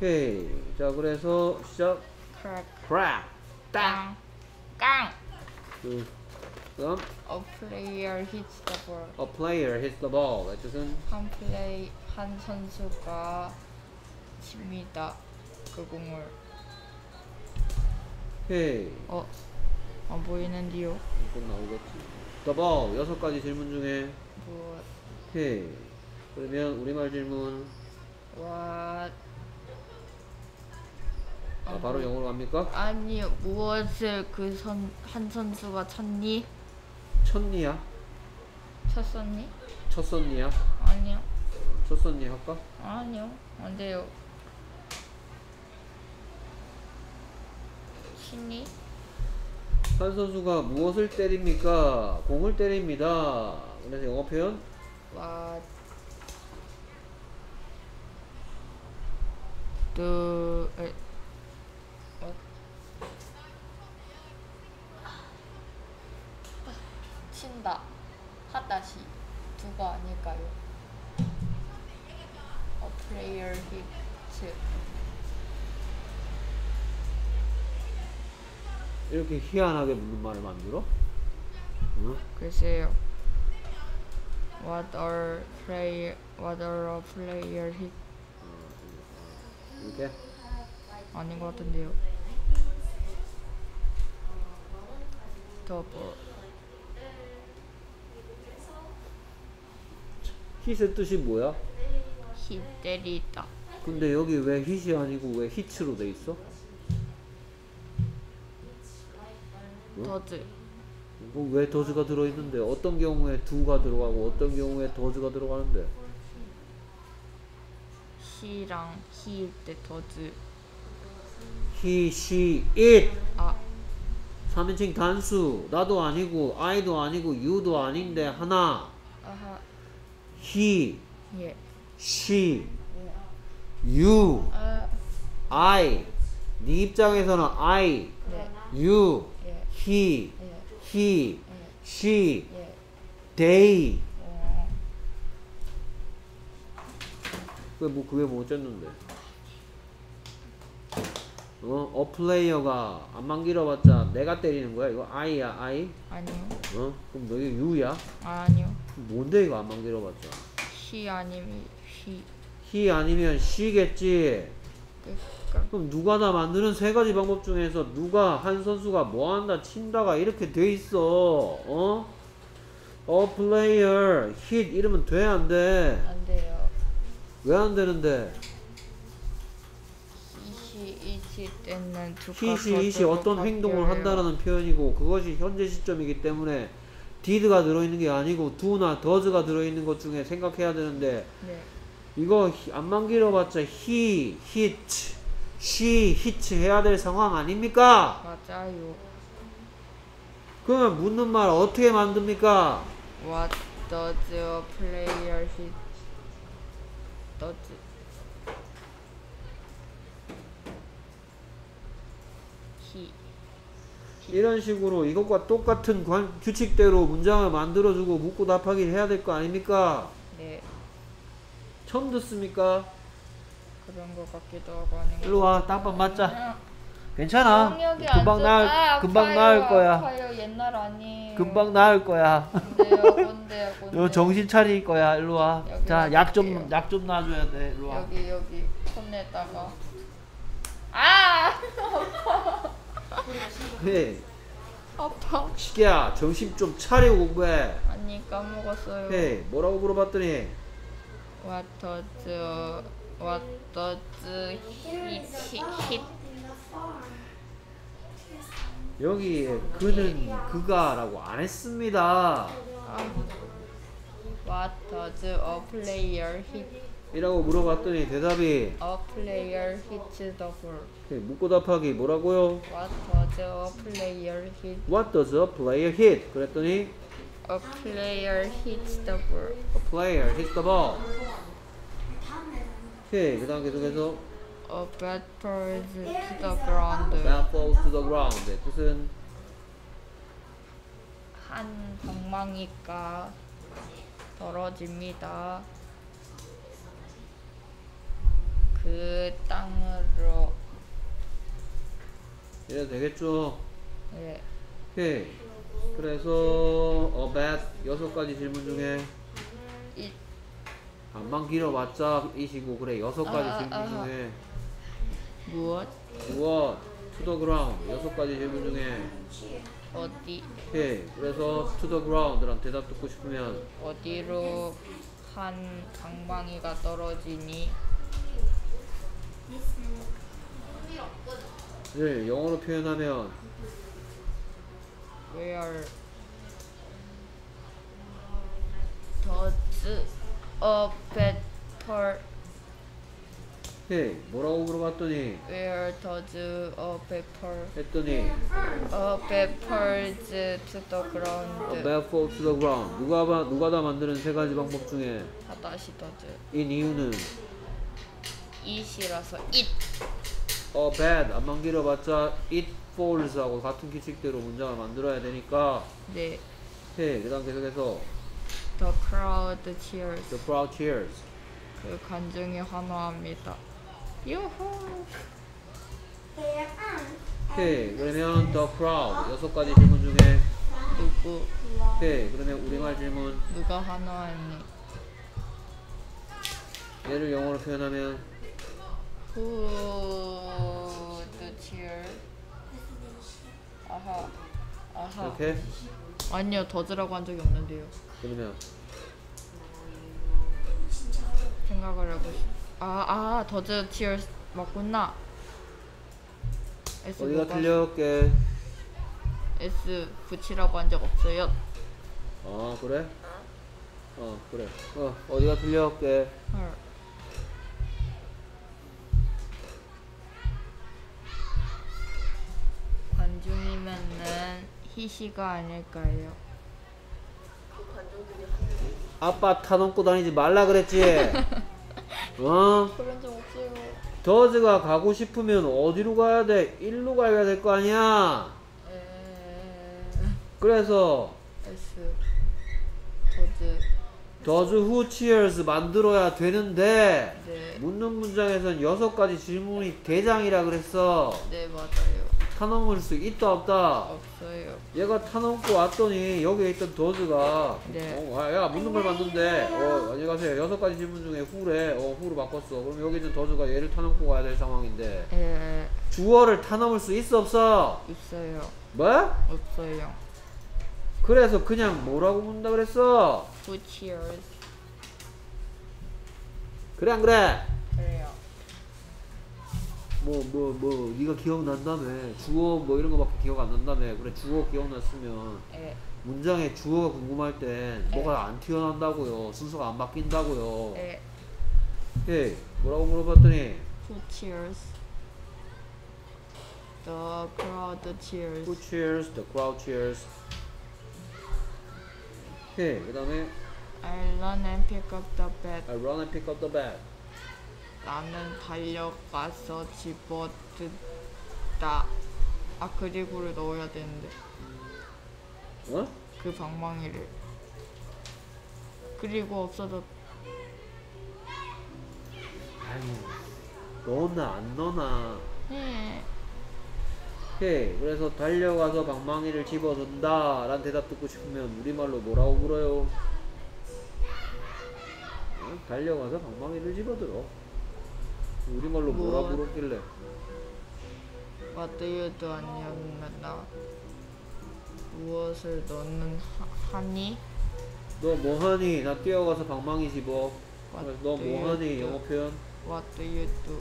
오케이. 자, 그래서 시작. crack, crack. 딱. 깡. 그럼 A player hits the ball. a player hits the ball. 의 뜻은 한 선수가 칩니다. 그 공을. 오케이. 안 보이는데요. 이건 나오겠지. the ball. 6가지 질문 중에 무엇? 오케이. 그러면 우리말 질문. What? 바로 영어로 갑니까? 아니요. 무엇을 한 선수가 쳤니? 쳤니야? 쳤었니? 쳤었니야? 아니요. 쳤었니 할까? 아니요. 안 돼요. 치니? 한 선수가 무엇을 때립니까? 공을 때립니다. 그래서 영어 표현 What? Do what? 친다. 하다시 두가 아닐까요? A player hits. 이렇게 희한하게 묻는 말을 만들어? 응? 글쎄요. What are a player hit? 이렇게? 아닌 것 같은데요. 더블. hit의 뜻이 뭐야? hit 때리다. 근데 여기 왜 hit이 아니고 왜 hits로 돼 있어? 더즈. 왜 does가 들어있는데 어떤 경우에 do가 들어가고 어떤 경우에 does가 들어가는데? he랑 he일 때 더즈. he, she, it 3인칭 단수 나도 아니고 I도 아니고 you도 아닌데 하나 아하. he, 예. she, you, I 네 입장에서는 I, 네. you, 예. he, 예. he, she, 예. they 그게 뭐 어쨌는데 a player가 안만 길어봤자 내가 때리는 거야? 이거 I야 I? 아니요. 그럼 너 이거 you야? 아니요. 뭔데 이거 안만 길어봤자 he 아니면 he. he 아니면 she겠지 그러니까 그럼 누가 다 만드는 3가지 방법 중에서 누가 한 선수가 뭐한다 친다가 이렇게 돼 있어 a player hit 이러면 돼 안 돼? 안 돼요. 왜 안 되는데? 이시 때는 hit이 어떤 행동을 한다라는 표현이고 그것이 현재 시점이기 때문에 did가 들어있는 게 아니고 do나 does가 들어있는 것 중에 생각해야 되는데 네. 이거 안만 길어봤자 he hit, she hit 해야 될 상황 아닙니까? 맞아요. 그러면 묻는 말 어떻게 만듭니까? What does a player hit? does. he. 이런 식으로 이것과 똑같은 규칙대로 문장을 만들어주고 묻고 답하기 해야 될 거 아닙니까? 네. 처음 듣습니까? 그런 것 같기도 하고 아닌 것 일로 와, 딱밤 맞자. 괜찮아. 금방 나을 거야. 아파요. 옛날 아니에요. 금방 나을 거야. 뭔데요? 너 정신 차릴 거야. 일로 와. 여기 자, 약 좀 놔줘야 돼. 일로 와. 여기 손에다가 해. 아파. 시계야, 정신 좀 차리고 공부해. 아니 까먹었어요. 해. 뭐라고 물어봤더니 What does hit? 여기에 그는 그가라고 안 했습니다. What does a player hit? 이라고 물어봤더니 대답이 A player hits the ball. 묻고 답하기 뭐라고요? What does a player hit? What does a player hit? 그랬더니 A player hits the ball. A player hits the ball. 오케이, 그 다음 계속해서 A bat falls to the ground. Bat falls to the ground. 의 뜻은 한 방망이가 떨어집니다. 그 땅을 이래도 되겠죠? 네. 오케이. 그래서 bad 6가지 질문 중에 it 안만 길어봤자 이시고 그래 6가지 질문 중에 무엇 무엇 to the ground 6가지 질문 중에 어디 오케이. 그래서 to the ground랑 대답 듣고 싶으면 어디로 한 방망이가 떨어지니 를 영어로 표현하면 where does a pepper 오케이. 뭐라고 물어봤더니 where does a pepper 했더니 a peppers to the ground bad fall to the ground 누가 다 만드는 3가지 방법 중에 다시 does 인 이유는 it이라서 it bad 안만 길어봤자 it falls 하고 같은 규칙대로 문장을 만들어야 되니까 네 오케이. 그 다음 계속해서 the crowd cheers the crowd cheers 그 관중이 환호합니다 유후 오케이. 그러면 the crowd 6가지 질문 중에 누구 오케이. 그러면 우리말 질문 누가 환호했니 얘를 영어로 표현하면 who the cheer 아하 아하 이렇게 아니요 더즈라고 한 적이 없는데요 그러면 생각을 해보시 더즈 cheers 맞구나 S 어디가 뭐가- 틀렸게 S 붙이라고 한 적 없어요 그래? 그래 어디가 틀렸게 헐 관중이면은 희시가 아닐까요? 아빠 타넘고 다니지 말라 그랬지? 그런 적 없어요 더즈가 가고 싶으면 어디로 가야 돼? 일로 가야 될 거 아니야? 그래서 S 더즈 더즈 who cheers 만들어야 되는데 네. 묻는 문장에선 6가지 질문이 대장이라 그랬어. 네 맞아요 타넘을 수 있다 없다? 없어요 얘가 타넘고 왔더니 여기에 있던 더즈가 네. 야 묻는 걸 봤는데 안녕하세요 6가지 질문 중에 who래 who로 바꿨어. 그럼 여기 있는 더즈가 얘를 타넘고 가야 될 상황인데 예 주어를 타넘을 수 있어 없어? 있어요 뭐? 없어요 그래서 그냥 뭐라고 묻는다 그랬어? Who cheers 그래 안 그래? 그래요 네가 기억난다며. 주어 뭐 이런 거밖에 기억 안 난다며. 그래 주어 기억났으면 예 문장에 주어가 궁금할 땐 뭐가 안 튀어나온다고요. 순서가 안 바뀐다고요. 예 예, 뭐라고 물어봤더니 Who cheers The crowd cheers Who cheers? The crowd cheers. 예, 그 다음에 I run and pick up the bat I run and pick up the bat. 나는 달려가서 집어뜯다 그리고를 넣어야 되는데 어? 그 방망이를 그리고 없어졌 아유, 넣나 안 넣나. 네. 오케이. 그래서 달려가서 방망이를 집어든다 라는 대답 듣고 싶으면 우리말로 뭐라고 물어요? 달려가서 방망이를 집어들어. 우리말로 뭐라고 뭐. 물었길래? What do you do 아니었나 무엇을 너는 하니? 너 뭐하니? 나 뛰어가서 방망이 집어. What 너 do you 뭐하니? do? 영어 표현. What do you do?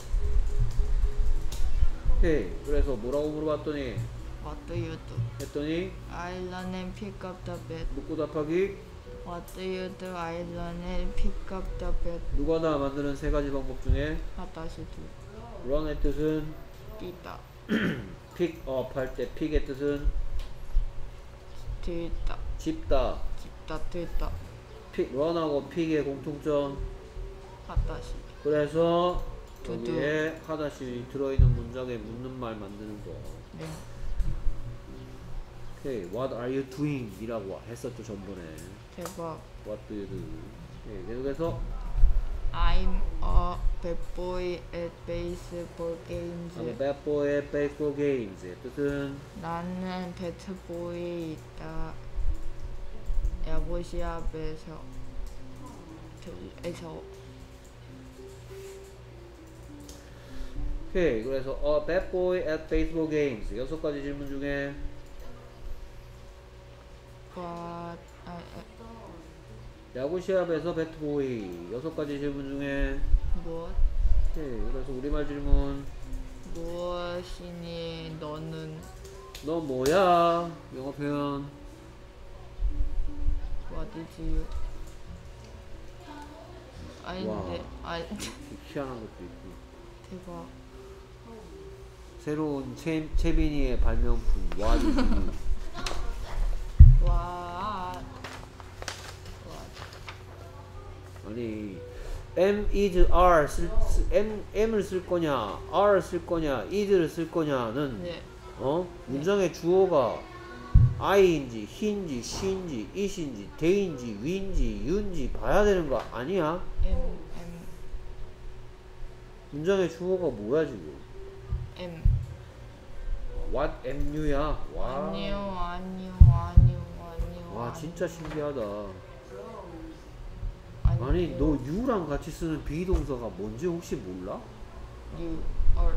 오케이. 그래서 뭐라고 물어봤더니 What do you do? 했더니 I run and pick up the bat. 묻고 답하기. What do you do? I run and pick up the bat. 누가 나 만드는 3가지 방법 중에 다시 두 run의 뜻은 뛰다 pick up 할 때 pick의 뜻은 들다 집다. 집다 들다 run하고 pick의 공통점. 다시 그래서 두두. 여기에 하나씩 들어있는 문장에 묻는 말 만드는 거. 네. 오케이. What are you doing? 이라고 했었죠 전번에. 대박 What do you do? 예, 계속해서 I'm a bad boy at baseball games. I'm a bad boy at baseball games. 뜻은 나는 배트보이 있다. 야구 시합에서 오케이. 그래서 a bad boy at baseball games. 6가지 질문 중에 야구 시합에서 배트보이. 6가지 질문 중에 무엇? 오케이. 그래서 우리말 질문. 무엇이니 너는? 너 뭐야? 영어 표현. What is you? 아닌데. 아 희한한 것도 있고. 대박. 새로운 채빈이의 발명품. What is you? 와. 아니 M, is, are M을 쓸 거냐 are 쓸 거냐 is를 쓸 거냐는 네. 문장의 주어가 I인지 he인지 she인지 it인지 they인지 we인지 you인지 봐야 되는 거 아니야? M. 문장의 주어가 뭐야 지금? M. What am you야? 와. 아니요. 와 진짜 신기하다. 아니요. 아니 너 you랑 같이 쓰는 비동사가 뭔지 혹시 몰라? You are.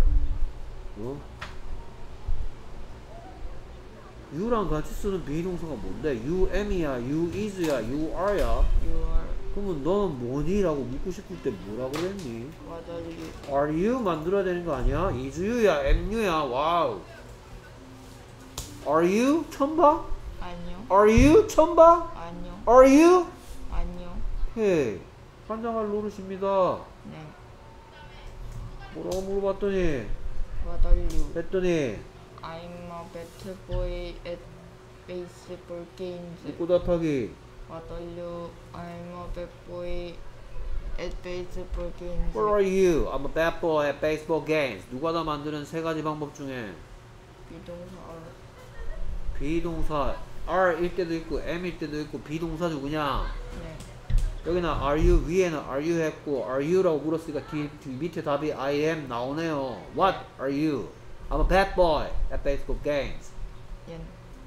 you랑 같이 쓰는 비동사가 뭔데? you am이야, you is야, you are야? You are. 그러면 너는 뭐니? 라고 묻고 싶을 때 뭐라고 그랬니? What are you? are you 만들어야 되는 거 아니야? is you야, am you야, 와우. are you? 처음 봐? 아니요. are you? 처음 봐? 아니요. are you? 아니요. 헤이, 환장할 노릇입니다. 네. 뭐라고 물어봤더니, What are you? 했더니, I'm a bad boy at baseball games. 묻고 답하기. What are you? I'm a bad boy at baseball games. Where are you? I'm a bad boy at baseball games. 누가 다 만드는 세 가지 방법 중에 비동사 are. 비동사 R일 때도 있고 M일 때도 있고 비동사죠 그냥. 네. 여기는 are you 위에는 are you 했고 are you라고 물었으니까 밑에 답이 I am 나오네요. What are you? I'm a bad boy at baseball games. 예.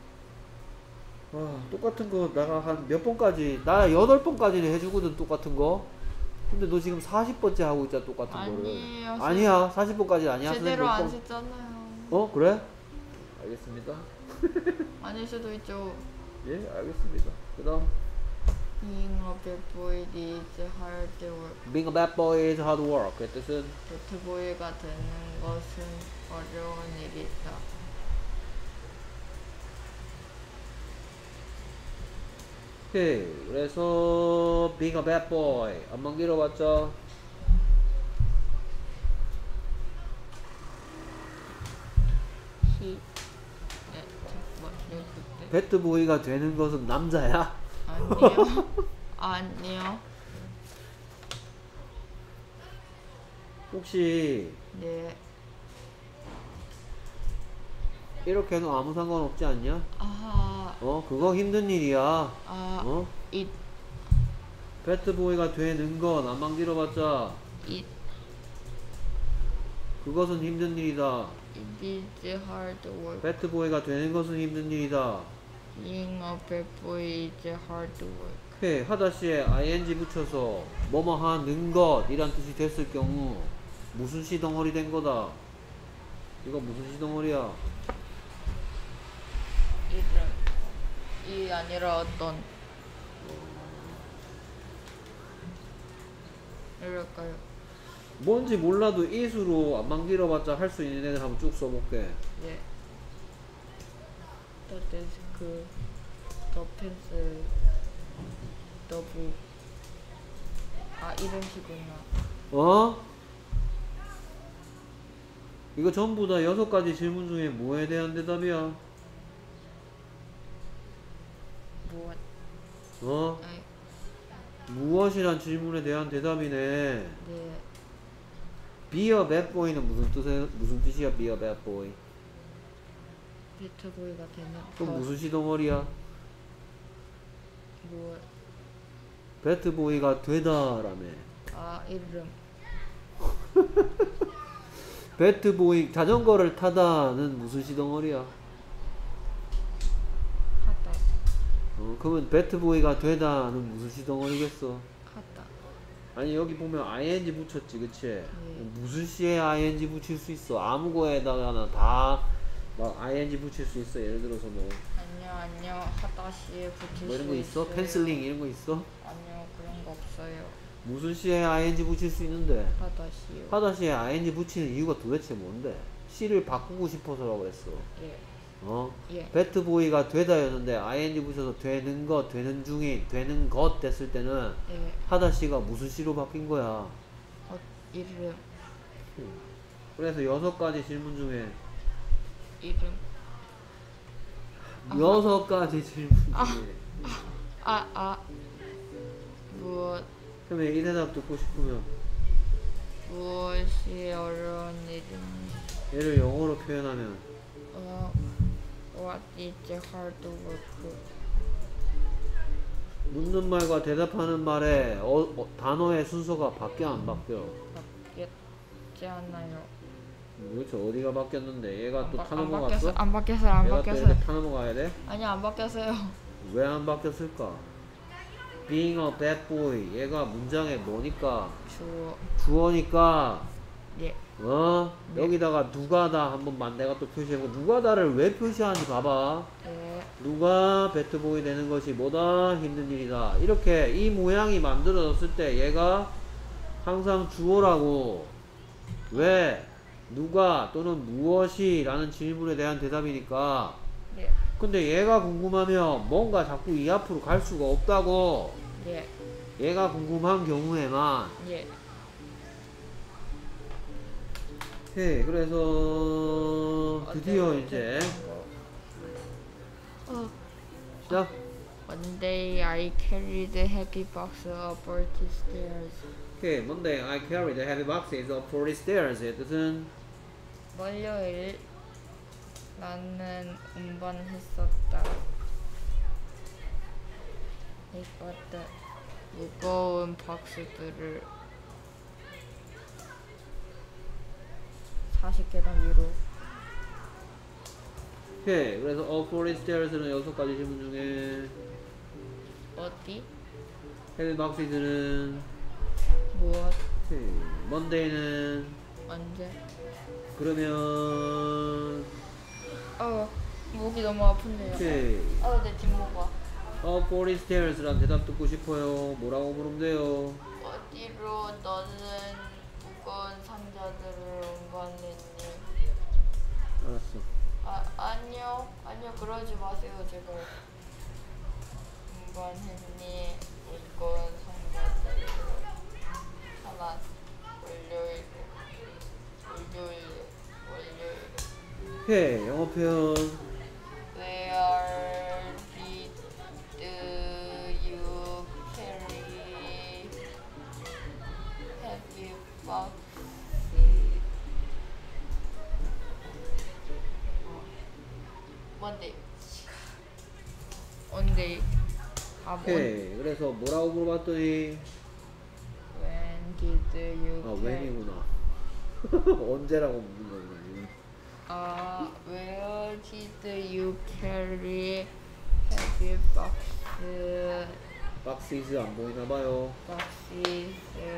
와, 똑같은 거 내가 한 몇 번까지 나 8번까지는 해주거든 똑같은 거. 근데 너 지금 40번째 하고 있잖아 똑같은 아니에요. 거를. 아니야 40번까지 아니야. 제대로 선생님 안 몇 번- 했잖아요. 그래? 알겠습니다. 아닐 수도 있죠. 예, 알겠습니다. 그 다음 Being a bad boy is hard work. Being a bad boy is hard work. 그 뜻은 배트보이가 되는 것은 어려운 일이다. 오케이. 그래서 being a bad boy 안만 길어봤죠? He. 네, 잠깐만 그때. 배트보이가 되는 것은 남자야? 아니요. 아니요. 혹시 네. 이렇게 해도 아무 상관없지 않냐? 아하. 그거 힘든 일이야. 아. It. 배트보이가 되는 건 안만 길어봤자 It. 그것은 힘든 일이다. It is hard work. 배트보이가 되는 것은 힘든 일이다. Being a bad boy is hard work. 오케이. 하다시에 ing 붙여서 뭐뭐 하는 것 이란 뜻이 됐을 경우 무슨 시덩어리 된 거다. 이거 무슨 시덩어리야? 이 아니라 어떤 이럴까요? 뭔지 몰라도 it으로 안만 길어봤자 할 수 있는 애들 한번 쭉 써볼게. 네. The desk, the pencil, the book. 아 이런 식구나. 이거 전부 다 6가지 질문 중에 뭐에 대한 대답이야? 무엇? 아이, 무엇이란 질문에 대한 대답이네. 네. Be a bad boy는 무슨 뜻이야? Be a bad boy. 배트보이가 되는 그럼 것. 무슨 시덩어리야? 무엇? 배트보이가 되다라며. 아 이름. 배트보이 자전거를 타다는 무슨 시덩어리야? 하다. 그러면 배트보이가 되다는 무슨 시덩어리겠어? 하다. 아니 여기 보면 ing 붙였지 그치? 무슨 시에 ing 붙일 수 있어? 아무 거에다가나 다 막 ing 붙일 수 있어. 예를 들어서 뭐 아니요 하다시에 붙일 뭐 이런 수 거 있어? 있어요. 캔슬링 이런 거 있어? 아니요 그런 거 없어요. 무슨 시에 ing 붙일 수 있는데? 하다시요. 하다시에 ing 붙이는 이유가 도대체 뭔데? 시를 바꾸고 싶어서라고 했어. 예. 예. 배트보이가 되다였는데 ing 붙여서 되는 것, 되는 중인, 되는 것 됐을 때는 예. 하다시가 무슨 시로 바뀐 거야? 이름. 그래서 6가지 질문 중에 이름. 6가지 질문 중에 무엇 그러면 이 대답 듣고 싶으면 무엇이 어려운 일인지. 얘를 영어로 표현하면 What is hard work? 묻는 말과 대답하는 말에 단어의 순서가 바뀌어 안 바뀌어? 바뀌었지 않아요. 도대체 어디가 바뀌었는데? 얘가 또 안 타넘어갔어? 안 바뀌었어요. 안 얘가 또 바뀌었어요. 이렇게 타넘어가야 돼? 아니 안 바뀌었어요. 왜 안 바뀌었을까? Being a bad boy 얘가 문장에 뭐니까? 주어니까 예. 네. 여기다가 누가다 한번 내가 또 표시해보고 누가다를 왜 표시하는지 봐봐. 예. 누가 배트보이 되는 것이 뭐다? 힘든 일이다. 이렇게 이 모양이 만들어졌을 때 얘가 항상 주어라고. 왜? 누가 또는 무엇이 라는 질문에 대한 대답이니까. 예. 근데 얘가 궁금하면 뭔가 자꾸 이 앞으로 갈 수가 없다고. 예. 얘가 궁금한 경우에만. 예. 네, 그래서 드디어 이제 시작. One day I carried a heavy box up the stairs. 오케이, Monday I carried the heavy boxes up 40 stairs. 뜻은 월요일 나는 운반했었다. 이것들 무거운 박스들을 40계단 위로. 오케이, 그래서 up 40 stairs는 6가지 질문 중에 어디? heavy boxes는 무엇? 오케이, Monday는 언제? 그러면 목이 너무 아픈데요. 오케이, 내 뒷목 봐. up 40 stairs란 대답 듣고 싶어요. 뭐라고 물으면 돼요? 어디로 너는 무거운 상자들을 운반했니? 알았어. 아니요 그러지 마세요. 제가 운반했니 무거운 상자들을 하나 월요일. 오케이, 영어 표현. Where did you carry heavy boxes? Monday. 오케이, 그래서 뭐라고 물어봤더니 When did you when이구나. 언제라고 묻는 거구나. Where did you carry heavy boxes? 박스이즈 안 보이나 봐요. Boxes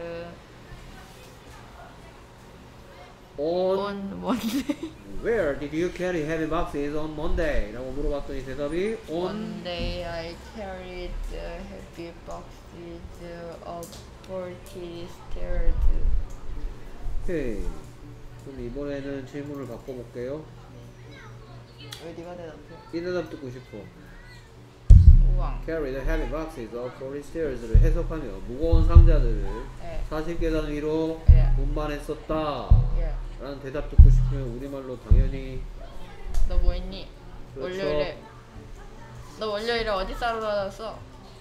On Monday. where did you carry heavy boxes on Monday? 라고 물어봤더니 대답이 on Monday I carried the heavy boxes up 40 stairs. 오케이. 그럼 이번에는 질문을 바꿔볼게요. 왜 네가 대답해? 이 대답 듣고 싶어. 우왕. Carry the heavy boxes up 40 stairs를 해석하며 무거운 상자들을 예. 40계단 위로 예. 운반했었다. 예. 라는 대답 듣고 싶으면 우리말로 당연히 너 뭐 했니? 그렇죠. 월요일에. 너 월요일에 어디 싸러 다녔어?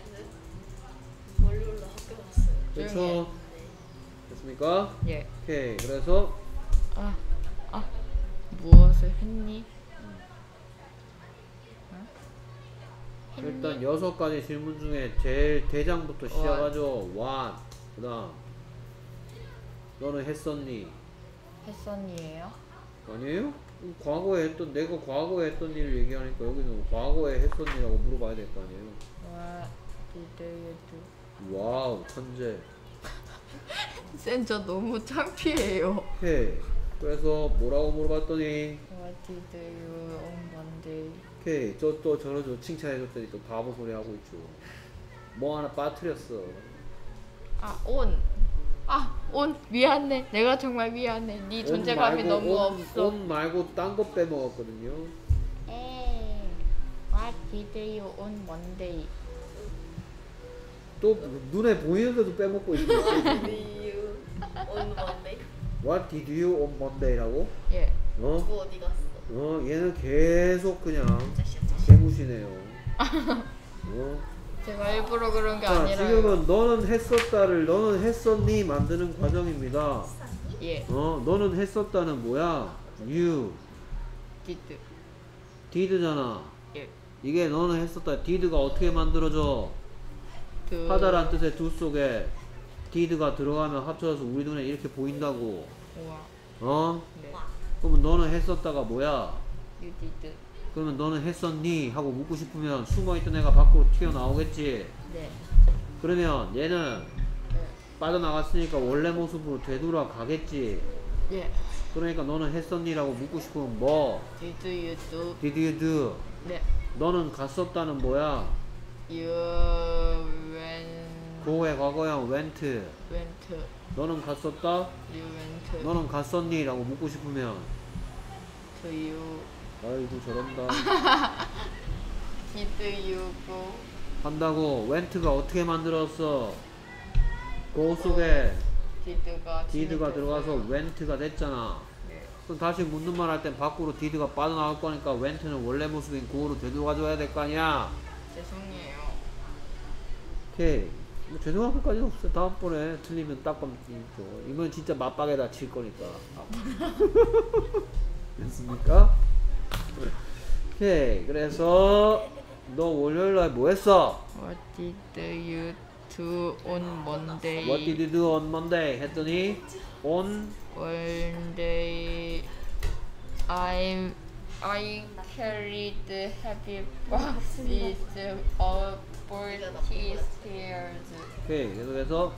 월요일날 학교 갔어요. 조용히 그렇죠. 됐습니까? 예. 오케이. 그래서 무엇을 했니? 일단 6가지 질문 중에 제일 대장부터 시작하죠. What? 그 다음 너는 했었니? 했었니에요? 아니에요? 과거에 했던 내가 과거에 했던 일을 얘기하니까 여기는 과거에 했었니라고 물어봐야 될 거 아니에요. What did you do? 와우 천재. 쌤, 저 너무 창피해요. 오케이. 그래서 뭐라고 물어봤더니 What did you on Monday? 오케이 또 저러죠 칭찬해줬더니 또 바보 소리 하고 있죠. 뭐 하나 빠뜨렸어. 온 미안해. 내가 정말 미안해. 네 존재감이 너무 없어. 옷 말고 딴 거 빼먹었거든요. 에이, what did you on Monday? 또 눈에 보이는데도 빼먹고 있어. you on Monday? What did you on Monday라고? 예. 어? 뭐 어디 갔어? 얘는 계속 그냥 짜시야. 개무시네요. 제가 일부러 그런 게 자, 아니라. 지금은 너는 했었다를 너는 했었니 만드는 과정입니다. 예. 너는 했었다는 뭐야? You did. did잖아. 예. 이게 너는 했었다. did가 어떻게 만들어져? 하다란 뜻의 do 속에 did가 들어가면 합쳐져서 우리 눈에 이렇게 보인다고. 우와. 네. 그러면 너는 했었다가 뭐야? You did. 그러면 너는 했었니? 하고 묻고 싶으면 숨어있던 애가 밖으로 튀어나오겠지. 네. 그러면 얘는 네. 빠져나갔으니까 원래 모습으로 되돌아가겠지. 예. 그러니까 너는 했었니? 라고 묻고 싶으면 뭐? Did you do? Did you do? 네. 너는 갔었다는 뭐야? You went. go의 과거형 went. Went. 너는 갔었다? You went. 너는 갔었니? 라고 묻고 싶으면 To you. 아이고 저런다. Did you go? 한다고. went가 어떻게 만들었어? go 속에 did가 들어가서 went가 됐잖아. 네. 그럼 다시 묻는 말 할 땐 밖으로 did가 빠져나올 거니까 went는 원래 모습인 go로 되돌아가줘야 될 거 아니야. 죄송해요. 오케이. 뭐 죄송한 것까지는 없어. 다음번에 틀리면 딱밤 있죠. 이건 진짜 맞박에다 칠 거니까. 됐습니까? 오케이. 그래서 너 월요일날 뭐 했어? What did you do on Monday? What did you do on Monday? 했더니 on Monday I carried heavy boxes of 40 stairs. 오케이. 계속해서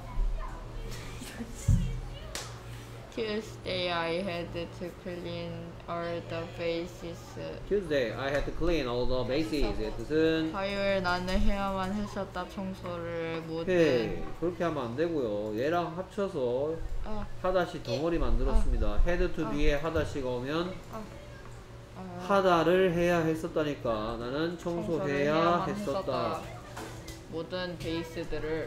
Tuesday I had to clean all the bases. Tuesday I had to clean all the bases. 의 뜻은 화요일 나는 해야만 했었다 청소를 오케이. 모든. 그렇게 하면 안 되고요. 얘랑 합쳐서 아, 하다시 덩어리 만들었습니다. had to 뒤에 하다시가 오면 아, 하다를 해야 했었다니까. 나는 청소해야 해야만 했었다. 모든 베이스들을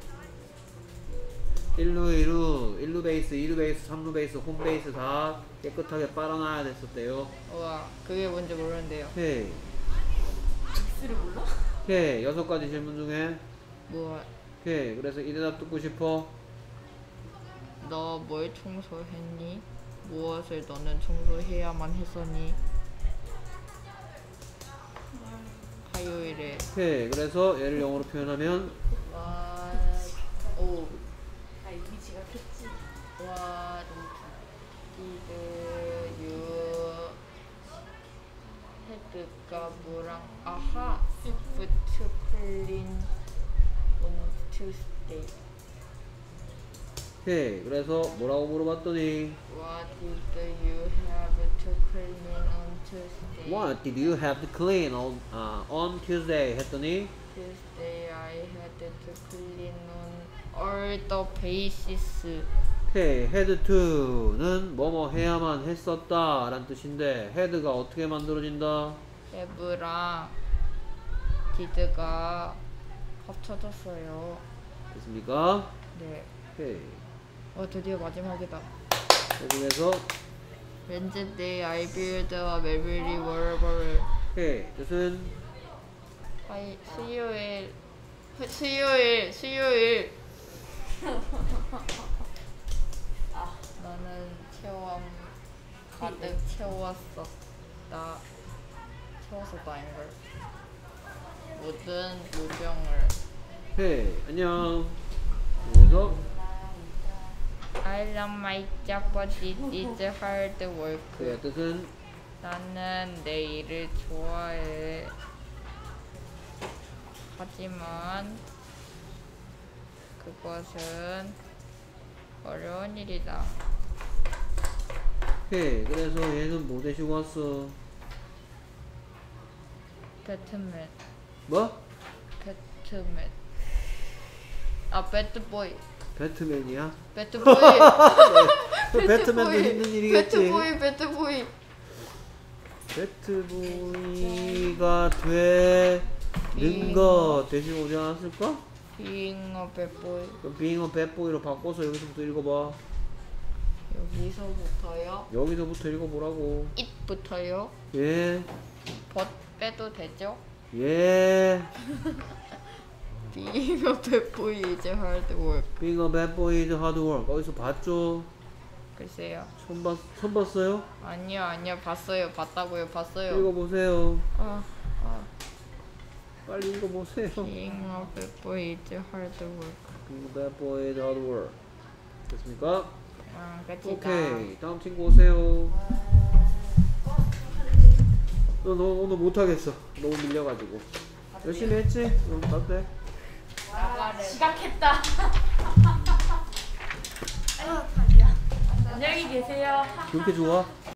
1루 베이스, 2루 베이스, 3루 베이스, 홈 베이스 다 깨끗하게 빨아놔야 됐었대요. 우와, 그게 뭔지 모르는데요. 오케이. X를 몰라? 오케이. 6가지 질문 중에 뭐, 오케이. 그래서 이 대답 듣고 싶어. 너 뭘 청소했니? 무엇을 너는 청소해야만 했었니? 화요일에 오케이. 그래서 얘를 영어로 표현하면 오 아 이미 지각했지. What did you 헤드가 뭐랑 아하 foot clean on Tuesday. 오케이. 그래서 뭐라고 물어봤더니 What did you have to clean on Tuesday? What did you have to clean on Tuesday? 했더니 Tuesday I had to clean on all the bases. 오케이. had to는 뭐뭐 해야만 했었다 라는 뜻인데 had가 어떻게 만들어진다? have랑 did가 합쳐졌어요. 됐습니까? 네. 오케이. 드디어 마지막이다. 계속해서 Wednesday I built a Melbury wallable. 오케이. 뜻은 수요일. 나는 체험 가득 채웠었다. 아닌걸. 모든 요정을. 오케이. 안녕. 그래서 I love my job, but it is hard work. 그의 뜻은 나는 내 일을 좋아해. 하지만 그것은 어려운 일이다. 오케이. 그래서 얘는 뭐 되시고 왔어? 배트맨. 뭐? 배트맨. 아, 배트보이. 배트맨이야? 배트보이. 배트맨도 힘든 일이겠지. 배트보이, 배트보이. 배트보이가 되는 거 대신 오지 않았을까? Being a bad boy. 그럼 being a bad boy로 바꿔서 여기서부터 읽어봐. 여기서부터요? 여기서부터 읽어보라고. it부터요? 예. but 빼도 되죠? 예. Being a bad boy is hard work. being a bad boy is hard work. 어디서 봤죠? 글쎄요. 처음 봤어요? 아니요. 봤어요. 봤다고요. 봤어요. 읽어보세요. 아. 빨리 읽어보세요. Being a bad boy is hard work. being a bad boy is hard work. 됐습니까? 끝이다. 오케이. 다음 친구 오세요. 너 오늘 못하겠어. 너무 밀려가지고. 열심히 했지? 응, 가도 돼. 지각했다. 아유, 다리야. 안녕히 계세요. 그렇게 좋아?